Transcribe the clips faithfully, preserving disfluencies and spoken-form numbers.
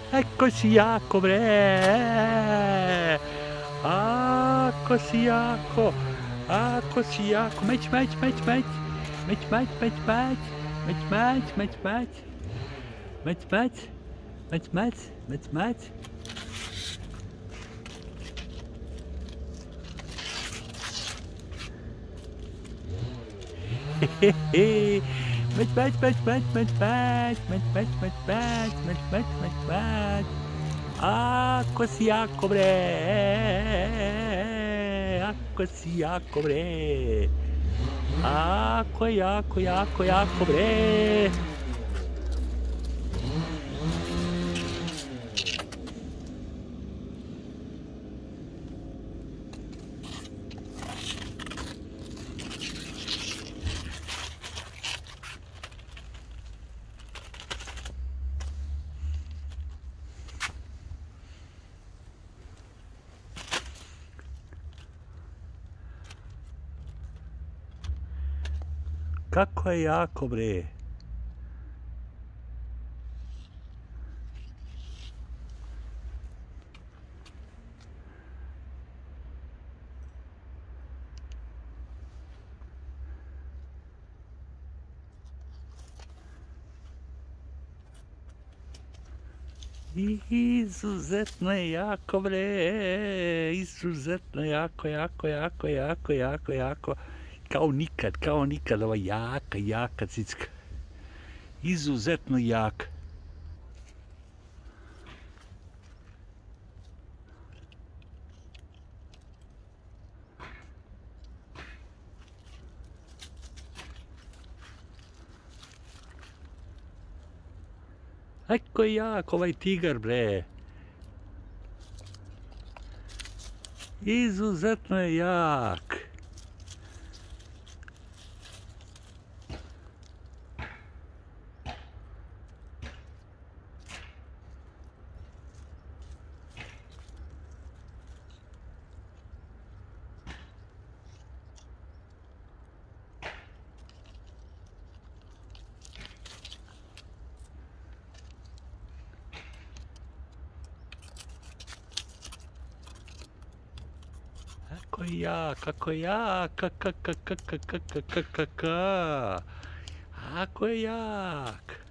Ecco si jako bre, ako si jako, ako si jako, meć, meć, meć, meć, meć, meć, meć, meć, meć, meć, meć, meć, meć, meć, meć, meć, meć, meć. Hehehe. Meć, meć, meć, meć, meć, meć, meć, meć, meć, meć, meć, meć, meć, meć. Ako si jako bre, ako si jako bre, ako jako, jako, jako bre. Kako je jako bre. Izuzetno je jako bre, izuzetno jako, jako, jako, jako, jako, jako, kao nikad, kao nikad, ova jaka, jaka cicka, izuzetno jaka. Eko je jak ovaj tigar bre, izuzetno je jak. Kako ja, kako ja, ka, ka, ka, ka, ka, ka, ka, ka, ka, ka. Ako je jak.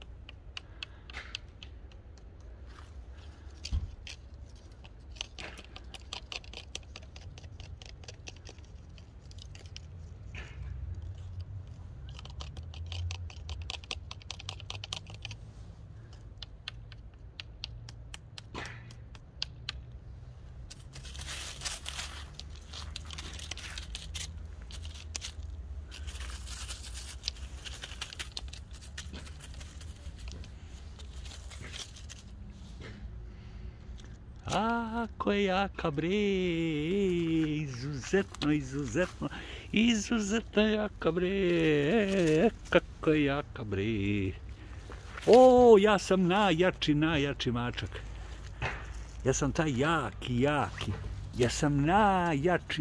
Ako je jaka bre, izuzetno, izuzetno, izuzetno jaka bre, kako je jaka bre. O, ja sam najjači, najjači mačak. Ja sam taj jaki, jaki. Ja sam najjači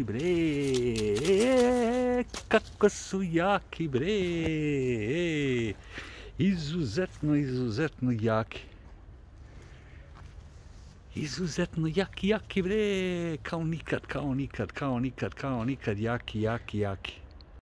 bre, kako su jaki bre. Izuzetno, izuzetno jaki. Izuzetno jaki, jaki bre, kao nikad, kao nikad, kao nikad, kao nikad, jaki, jaki, jaki.